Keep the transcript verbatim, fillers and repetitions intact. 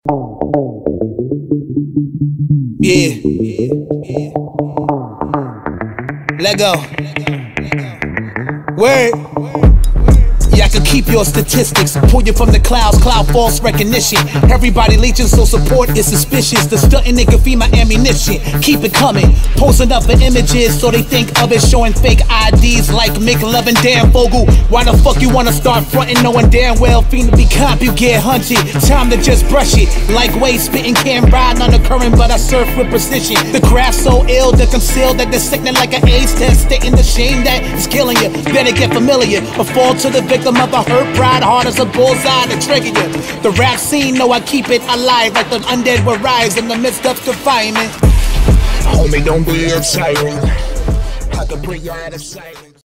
Yeah. Let go. Word. Yeah, I can keep your statistics, pull you from the clouds, cloud false recognition. Everybody leeching, so support is suspicious. The stunting nigga feed my ammunition. Keep it coming, posting up for images so they think of it, showing fake I Ds like Mick Lovin' damn Vogel. Why the fuck you wanna start frontin', knowing damn well fiend to be comp, you get hunted. Time to just brush it, like way spitting, can't ride on the current, but I surf with precision. The craft so ill to conceal that they're sickening like an AIDS test, stating the shame that is killing you. Better get familiar or fall to the victim of a hurt pride, hard as a bullseye to trigger you. The rap scene, know I keep it alive like the undead will rise in the midst of confinement. Homie, don't be excited. I can bring you out of sight.